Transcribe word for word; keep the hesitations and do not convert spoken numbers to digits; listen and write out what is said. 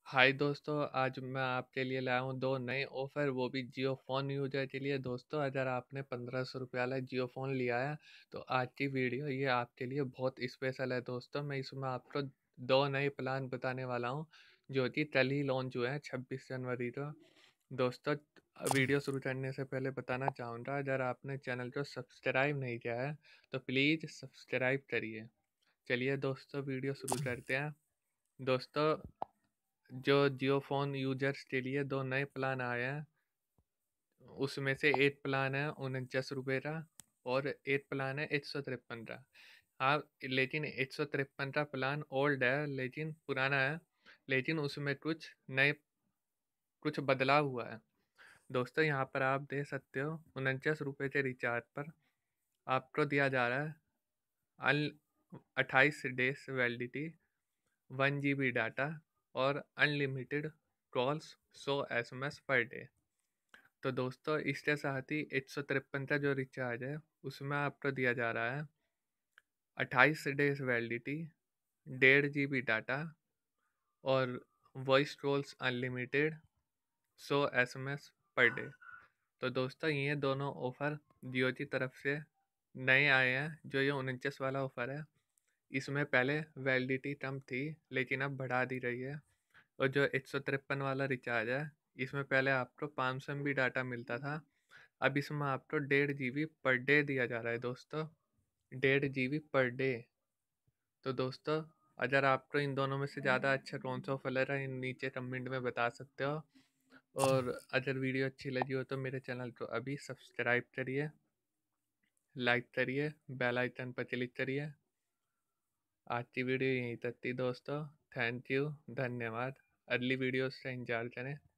हाय दोस्तों, आज मैं आपके लिए लाया हूँ दो नए ऑफ़र, वो भी जियो फ़ोन यूज़र के लिए। दोस्तों, अगर आपने पंद्रह सौ रुपये वाला जियो फ़ोन लिया है तो आज की वीडियो ये आपके लिए बहुत स्पेशल है। दोस्तों, मैं इसमें आपको दो नए प्लान बताने वाला हूँ जो कि कल ही लॉन्च हुए हैं छब्बीस जनवरी को। दोस्तों, वीडियो शुरू करने से पहले बताना चाहूँगा, अगर आपने चैनल को सब्सक्राइब नहीं किया है तो प्लीज़ सब्सक्राइब करिए। चलिए दोस्तों, वीडियो शुरू करते हैं। दोस्तों, जो जियो फ़ोन यूजर्स के लिए दो नए प्लान आए हैं, उसमें से एक प्लान है उनचास रुपये का और एक प्लान है एक सौ तिरपन का। हाँ, लेकिन एक सौ तिरपन का प्लान ओल्ड है, लेकिन पुराना है, लेकिन उसमें कुछ नए कुछ बदलाव हुआ है। दोस्तों, यहाँ पर आप देख सकते हो उनचास रुपये के रिचार्ज पर आपको दिया जा रहा है अन अट्ठाईस days validity, one GB data डाटा और अनलिमिटेड कॉल्स, सौ S M S per day. तो दोस्तों, इसके साथ ही एक सौ तिरपन का जो रिचार्ज है उसमें आपको दिया जा रहा है अट्ठाईस डेज वैलिडिटी, डेढ़ जी बी डाटा और वॉइस कॉल्स अनलिमिटेड, सौ S M S per day. तो दोस्तों, ये दोनों ऑफ़र जियो की तरफ से नए आए हैं। जो ये उनचास वाला ऑफ़र है, इसमें पहले वैलिडिटी कम थी लेकिन अब बढ़ा दी गई है। और जो एक सौ तिरपन वाला रिचार्ज है, इसमें पहले आपको पाँच सौ एम बी डाटा मिलता था, अब इसमें आपको डेढ़ जी बी पर डे दिया जा रहा है। दोस्तों, डेढ़ जी बी पर डे। तो दोस्तों, अगर आपको इन दोनों में से ज़्यादा अच्छा कौन सा ऑफर लग रहा है, नीचे कमेंट में बता सकते हो। और अगर वीडियो अच्छी लगी हो तो मेरे चैनल को अभी सब्सक्राइब करिए, लाइक करिए, बेल आइकन पर क्लिक करिए। आज की वीडियो यहीं तक थी दोस्तों। थैंक यू, धन्यवाद। अगली वीडियो से इंतजार करें।